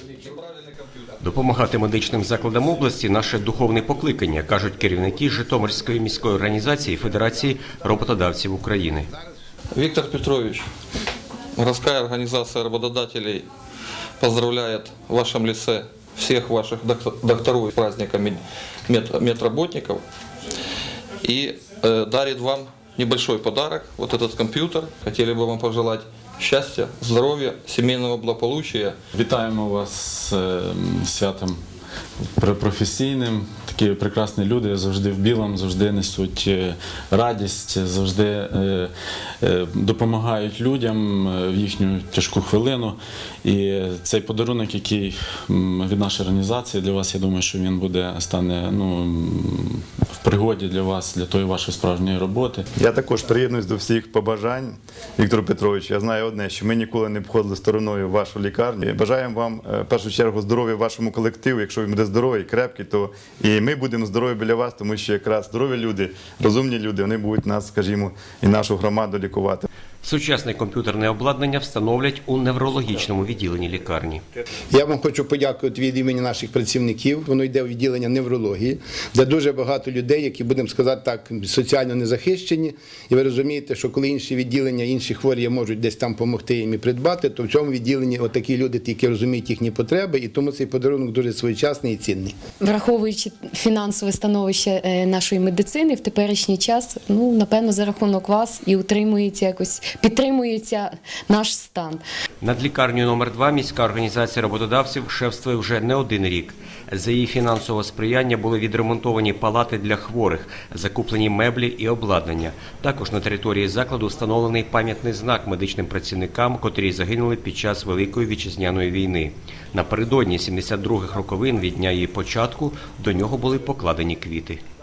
Допомагати медичним закладам області – наше духовне покликання, кажуть керівники Житомирської міської організації Федерації роботодавців України. Виктор Петрович, городская организация работодателей поздравляет в вашем лице всех ваших докторов с праздником медработников и дарит вам небольшой подарок, вот этот компьютер. Хотели бы вам пожелать счастья, здоровья, семейного благополучия. Вітаємо вас з святом професійним. Такі прекрасні люди завжди в білому, завжди несуть радість, завжди допомагають людям в їхню тяжку хвилину. І цей подарунок, який від нашої організації для вас, я думаю, що він стане в пригоді для вас, для тої вашої справжньої роботи. Я також приєднуюсь до всіх побажань, Віктору Петровичу. Я знаю одне, що ми ніколи не обходили стороною вашу лікарню. Бажаємо вам, в першу чергу, здоров'я вашому колективу. Якщо він буде здоровий, крепкий, то і ми будемо здорові біля вас, тому що якраз здорові люди, розумні люди, вони будуть нас, скажімо, і нашу громаду лікувати. Сучасне комп'ютерне обладнання встановлять у неврологічному відділенні лікарні. Я вам хочу подякувати від імені наших працівників. Воно йде у відділення неврології, де дуже багато людей, які, будемо сказати так, соціально незахищені. І ви розумієте, що коли інші відділення, інші хворі можуть десь там допомогти їм і придбати, то в цьому відділенні отакі люди тільки розуміють їхні потреби, і тому цей подарунок дуже своєчасний і цінний. Враховуючи фінансове становище нашої медицини в теперішній час, напевно, за рахунок вас і утримується якось, підтримується наш стан. Над лікарнею номер 2 міська організація роботодавців шефствує вже не один рік. За її фінансового сприяння були відремонтовані палати для хворих, закуплені меблі і обладнання. Також на території закладу встановлений пам'ятний знак медичним працівникам, котрі загинули під час Великої Вітчизняної війни. Напередодні 72-х роковин від дня її початку до нього були покладені квіти.